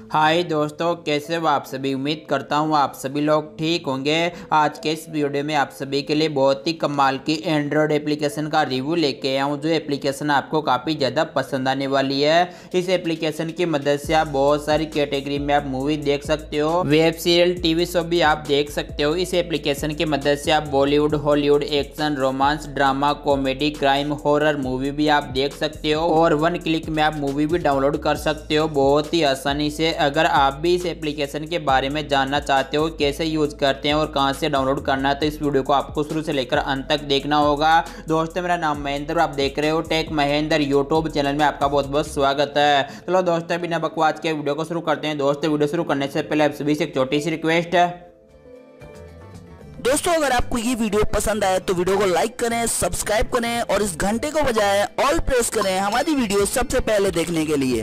हाय दोस्तों, कैसे हो आप सभी। उम्मीद करता हूँ आप सभी लोग ठीक होंगे। आज के इस वीडियो में आप सभी के लिए बहुत ही कमाल की एंड्रॉयड एप्लीकेशन का रिव्यू लेके आया हूँ, जो एप्लीकेशन आपको काफ़ी ज़्यादा पसंद आने वाली है। इस एप्लीकेशन की मदद से आप बहुत सारी कैटेगरी में आप मूवी देख सकते हो, वेब सीरियल, टीवी शो भी आप देख सकते हो। इस एप्लीकेशन की मदद से आप Bollywood, Hollywood, action, romance, drama, comedy, crime, horror movie भी आप देख सकते हो और 1 क्लिक में आप मूवी भी डाउनलोड कर सकते हो बहुत ही आसानी से। अगर आप भी इस एप्लीकेशन के बारे में जानना चाहते हो, कैसे यूज करते हैं और कहां से डाउनलोड करना है, तो इस वीडियो को आपको शुरू से लेकर अंत तक देखना होगा। दोस्तों, मेरा नाम महेंद्र, आप देख रहे हो टेक महेंद्र यूट्यूब चैनल में आपका बहुत बहुत स्वागत है। चलो दोस्तों, बिना बकवास के वीडियो को शुरू करते हैं। दोस्तों, वीडियो शुरू करने से पहले आप सभी से एक छोटी सी रिक्वेस्ट है। दोस्तों, अगर आपको ये वीडियो पसंद आए तो वीडियो को लाइक करें, सब्सक्राइब करें और इस घंटे को बजाय ऑल प्रेस करें हमारी वीडियो सबसे पहले देखने के लिए।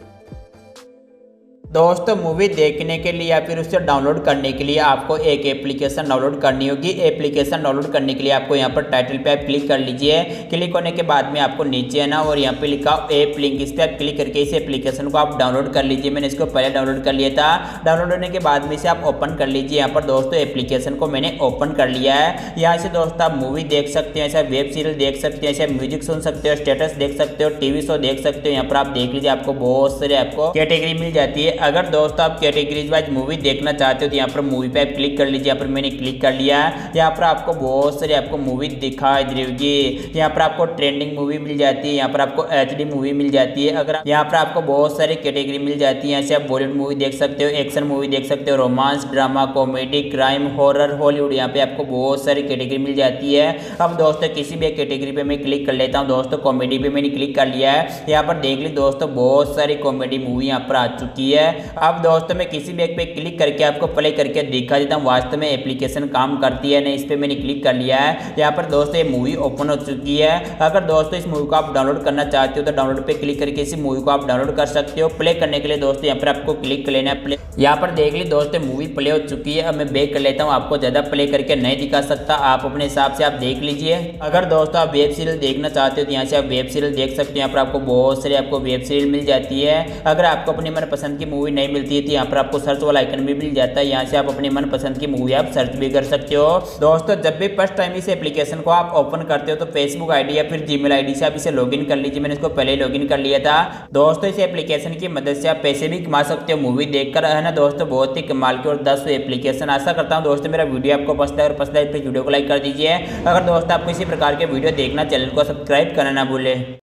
दोस्तों, मूवी देखने के लिए या फिर उसे डाउनलोड करने के लिए आपको एक एप्लीकेशन डाउनलोड करनी होगी। एप्लीकेशन डाउनलोड करने के लिए आपको यहाँ पर टाइटल पे आप क्लिक कर लीजिए। क्लिक होने के बाद में आपको नीचे है ना, और यहाँ पे लिखा ऐप लिंक, इस पर आप क्लिक करके इस एप्लीकेशन को आप डाउनलोड कर लीजिए। मैंने इसको पहले डाउनलोड कर लिया था। डाउनलोड होने के बाद में इसे आप ओपन कर लीजिए। यहाँ पर दोस्तों एप्लीकेशन को मैंने ओपन कर लिया है। यहाँ से दोस्तों आप मूवी देख सकते हैं, ऐसा वेब सीरियल देख सकते हैं, ऐसा म्यूजिक सुन सकते हो, स्टेटस देख सकते हो, टीवी शो देख सकते हो। यहाँ पर आप देख लीजिए, आपको बहुत सारे आपको कैटेगरी मिल जाती है। अगर दोस्तों आप कैटेगरीज वाइज मूवी देखना चाहते हो तो यहाँ पर मूवी पे आप क्लिक कर लीजिए। यहाँ पर मैंने क्लिक कर लिया है। यहाँ पर आपको बहुत सारी आपको मूवी दिखाई दे रही है। यहाँ पर आपको ट्रेंडिंग मूवी मिल जाती है, यहाँ पर आपको एचडी मूवी मिल जाती है। अगर यहाँ पर आपको बहुत सारी कैटेगरी मिल जाती है। यहाँ से आप बॉलीवुड मूवी देख सकते हो, एक्शन मूवी देख सकते हो, romance, drama, comedy, crime, horror, Hollywood, यहाँ पे आपको बहुत सारी कैटेगरी मिल जाती है। अब दोस्तों किसी भी कैटेगरी पे मैं क्लिक कर लेता हूँ। दोस्तों कॉमेडी पे मैंने क्लिक कर लिया है। यहाँ पर देख ली दोस्तों, बहुत सारी कॉमेडी मूवी यहाँ पर आ चुकी है। अब दोस्तों मैं किसी भी एक पे क्लिक करके आपको प्ले करके दिखा देता हूँ वास्तव में एप्लीकेशन काम करती है नहीं। इस पे मैंने क्लिक कर लिया है। यहाँ पर दोस्तों ये मूवी ओपन हो चुकी है। अगर दोस्तों इस मूवी को आप डाउनलोड करना चाहते हो तो डाउनलोड पे क्लिक करके इस मूवी को आप डाउनलोड कर सकते हो। प्ले करने के लिए दोस्तों यहाँ पर आपको क्लिक कर लेना है प्ले। यहाँ पर देख ली दोस्तों मूवी प्ले हो चुकी है। अब मैं बैक कर लेता हूँ, आपको ज्यादा प्ले करके नहीं दिखा सकता, आप अपने हिसाब से आप देख लीजिए। अगर दोस्तों आप वेब सीरियल देखना चाहते हो तो यहाँ से आप वेब सीरियल देख सकते हो। यहाँ पर आपको बहुत सारी आपको वेब सीरियल मिल जाती है। अगर आपको अपनी मनपसंद की मूवी नहीं मिलती है तो यहाँ पर आपको सर्च वाला आइकन भी मिल जाता है। यहाँ से आप अपनी मनपसंद की मूवी आप सर्च भी कर सकते हो। दोस्तों जब भी फर्स्ट टाइम इस एप्लीकेशन को आप ओपन करते हो तो फेसबुक आईडी या फिर जीमेल आईडी से आप इसे लॉगिन कर लीजिए। मैंने इसको पहले ही लॉगिन कर लिया था। दोस्तों इस एप्लीकेशन की मदद से आप पैसे भी कमा सकते हो मूवी देखकर, है ना दोस्तों। बहुत ही कमाल की और 10 एप्लीकेशन। आशा करता हूँ दोस्तों मेरा वीडियो आपको पसंद है, और पसंद है तो वीडियो को लाइक कर दीजिए। अगर दोस्तों आपको इसी प्रकार के वीडियो देखना, चैनल को सब्सक्राइब करना ना भूले।